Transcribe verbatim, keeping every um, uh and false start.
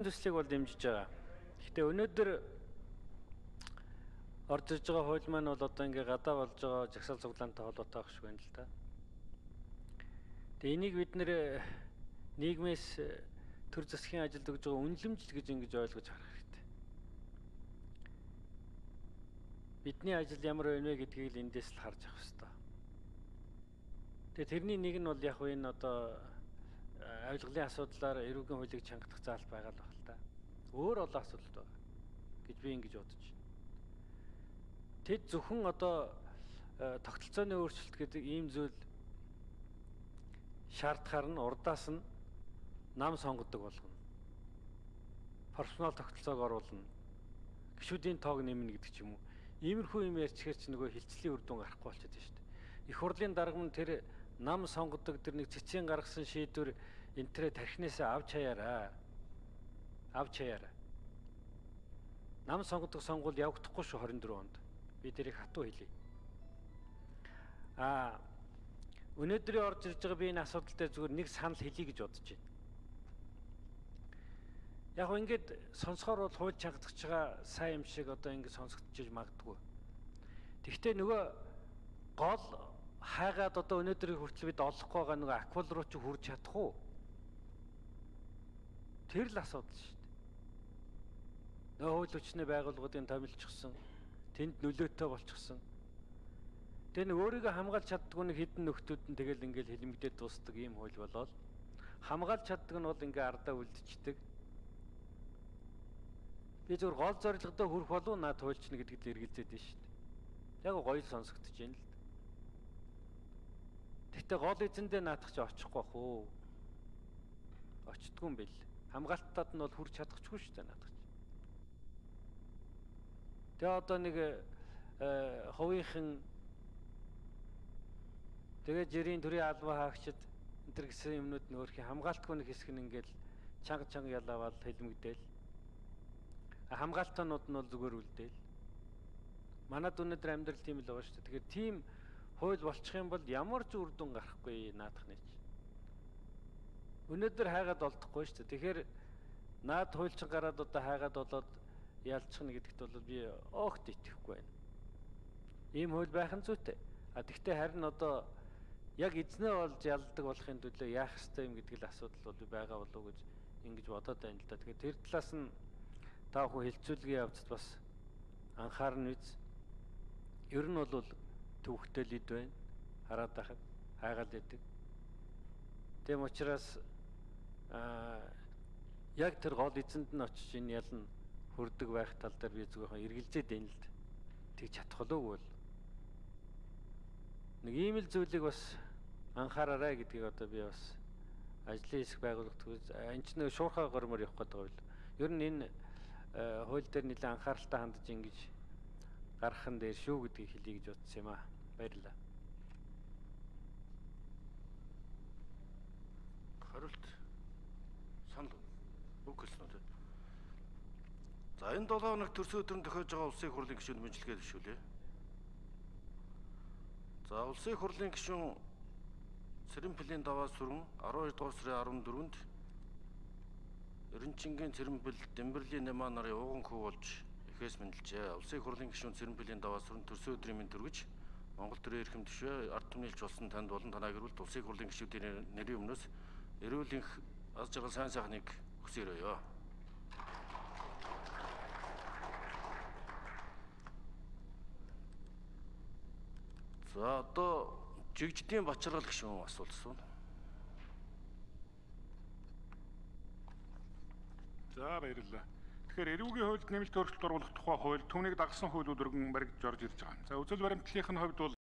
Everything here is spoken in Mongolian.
төслийг бол дэмжиж байгаа. Гэхдээ өнөөдөр орж иж байгаа хууль маань бол одоо ингээ гадаа болж байгаа жагсаал цуглаантай холбоотой байх шиг байна л да. Тэгээ энийг бид нэр нийгмээс төр засгийн ажилд өгж байгаа үнэлэмжл гэж ингэж ойлгож харах хэрэгтэй. Бидний ажил ямар байна вэ гэдгийг л эндээс л харж авах хэрэгтэй. Тэгээ тэрний нэг нь бол яг энэ одоо авилгалын асуудлаар эрүүгийн хуулийг чангадах заалт байгаа л байна л да. Өөр олон асуудал байгаа гэж би ингэж бодож байна. Тэд зөвхөн одоо тогтолцооны өөрчлөлт гэдэг ийм зүйл шаардахаар нь урдаас нь нам сонгодог болгоно. Персонал тогтолцоог оруулна. Гишүүдийн тоог нэмнэ гэдэг ч юм уу. Иймэрхүү юм ярьчихэр чи нөгөө хилцлийн үр дүн гарахгүй болчиход байна шүү дээ. Их хурлын дарга нь тэр нам сонгодог тэр нэг цэцгийн гаргасан шийдвэр энтрээ тархинаас авч хаяараа. Авч хаяараа. Нам сонгодог сонгуул явагдахгүй шүү хорин дөрөв онд. Би тэрийг хатуу хэлье. Аа өнөөдрийн орж ирж байгаа би энэ асуудал дээр зүгээр нэг санал хэлье гэж бодож байна. Яг нь ингээд сонсохоор бол хууль чангадж байгаа сайн юм шиг одоо ингэ сонсогдож магадгүй. Тэгвэл нөгөө гол хайгаад одоо өнөөдрийн хүртэл бид олохгүй байгаа нөгөө аквал руу ч хүрч чадах уу? Тэр л асуудал шүү дээ. Нөгөө хууль хүчний байгууллагуудын томилчихсан, тэнд нөлөөтэй болчихсон. Тэгээ нэг өөрийгөө хамгаалж чаддгүй нэг хідэн нөхдүүд нь тэгэл ингээл хэлмэгдээд дуусдаг ийм хууль болоод хамгаалж чаддаг нь бол ингээ ардаа үлдчихдэг. Би зөвхөн гол зорилгодоо хүрэх болов наад хуульчна гэдэгт л эргэлзээд байна шүү дээ. Яг гоё сонсогдож байна л. Гэхдээ гол эзэндээ наадах чи очихгүй бах уу? Очдгүй юм бэл. Хамгаалттад нь бол хүрч чадахгүй шүү дээ наадах чи. Тэгээ одоо нэг хувийнхан тэгээ жирийн төрийн албаа хаагчид энэ төр гэсэн юмнууд нөөрхийн хамгаалтгүй нэг хэсэг нь ингээл чанга чанга ялаавал хэлмэгдээл. Хамгаалтаанууд нь бол зүгээр үлдээл. Манад өнөөдөр амьдрал тийм л байгаа шүү дээ. Тэгэхээр тийм хууль болчих юм бол ямар ч үр дүн гарахгүй наадах нэг. Өнөөдөр хайгаад олдохгүй шүү дээ. Тэгэхээр наад хуульчин гараад одоо хайгаад болоод ялцчихна гэдэгт бол би огт итгэхгүй байна. Ийм хууль байх нь зүйтэй. А тэгвэл харин одоо яг эзнээ болж ялдаг болохын төлөө яах ёстой юм гэдэг л асуудал бол байгаа болов уу гэж ингэж бодоод байна л да. Тэгэхээр тэр талаас нь та бүхэн хилцүүлгийн явцад бас анхаарна биз. Ер нь бол төвхтэй л ид байна. Хараад байхад хайгаал идэг. Тэм учраас аа яг тэр гол эзэнд нь очиж энэ ялна хүрдэг байх тал дээр би зөвхөн эргэлзээд байна л д. Тэг чадах болов уу? Нэг ийм л зүйлийг бас анхаараарай гэдгийг одоо би бас ажлын хэсэг байгуулагт энэ ч нэг шуурхай гормоор явах гэдэг байл. Ер нь энэ хууль дээр нэлээд анхааралтай хандж ингэж гарахын дээр шүү гэдгийг хэлье гэж бодсон юм аа. Баярлалаа. Хариулт санал үг хэлсэн үү? За энэ долоо хоног төрсөн өдрөнд тохиож байгаа улсын хурлын гишүүн мэдлэгээ зөвшөөрлөө. За улсын хурлын гишүүн Цэрэнпэлийн даваа сүрэн арван хоёр дугаар сарын арван дөрөвөнд Эренчингийн Цэрэнпэл Дэмбэрлийн Нямаа нарын ууган хүү болж эхээс мэндэлжээ. Улсын хурлын гишүүн Цэрэнпэлийн даваа сүрэн төрсөн өдрийн мэнд төргөж Монгол төрийн эрхэм төшөө ард түмнийлж болсон танд болон танаа гэрүүлт улсын хурлын гишүүдийн нэрийн өмнөөс эрүүлэнх аз жаргал сайн сайхныг хүсээрөөё. За одоо Жигжидийн Бачаргал гишүүн асуулт асууна. За баярлалаа. Тэгэхээр эрүүгийн хуульд нэмэлт өөрчлөлт оруулах тухай хууль түүнийг дагсан хуулиуд өргөн баригдж орж ирж байгаа. За үзэл баримтлалын хувьд бол